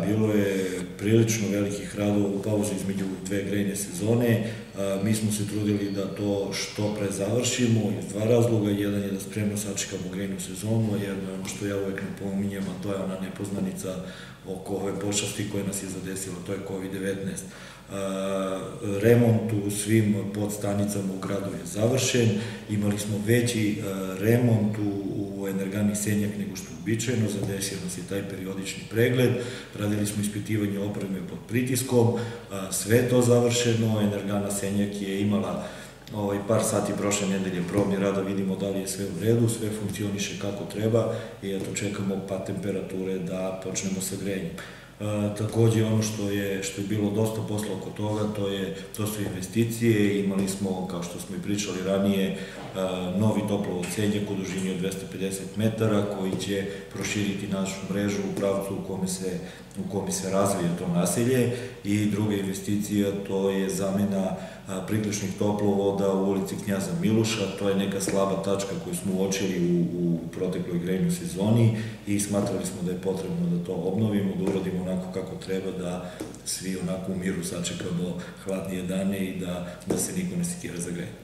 bilo je prilično velikih radova u pauzi između dve grejne sezone. Mi smo se trudili da to što pre završimo iz dva razloga. Jedan je da spremno sačekamo grejnu sezonu, a jedno je ono što ja uvek napominjem, a to je ona nepoznanica oko ove pošasti koja nas je zadesila, to je COVID-19. Remont u svim podstanicama u gradu je završen, imali smo veći remont u energani Senjak nego što je uobičajeno, zadesio nas je taj periodični pregled, radili smo ispitivanje opreme pod pritiskom, sve to završeno, energana Senjak je imala par sati prošle nedelje probni rada, vidimo da li je sve u redu, sve funkcioniše kako treba i eto čekamo pad temperature da počnemo sa grejanjem. Takođe ono što je bilo dosta posla oko toga, to su investicije. Imali smo, kao što smo i pričali ranije, novi toplovod Senjak u dužini od 250 metara koji će proširiti našu mrežu u pravcu u kome se razvije to naselje, i druga investicija, to je zamena priključnih toplovoda u ulici Knjaza Miloša. To je neka slaba tačka koju smo uočili u protekloj grejnoj sezoni i smatrali smo da je potrebno da to obnovimo, da uradimo onako kako treba, da svi onako u miru sačekamo hladnije dane i da se niko ne sekira za grejanje.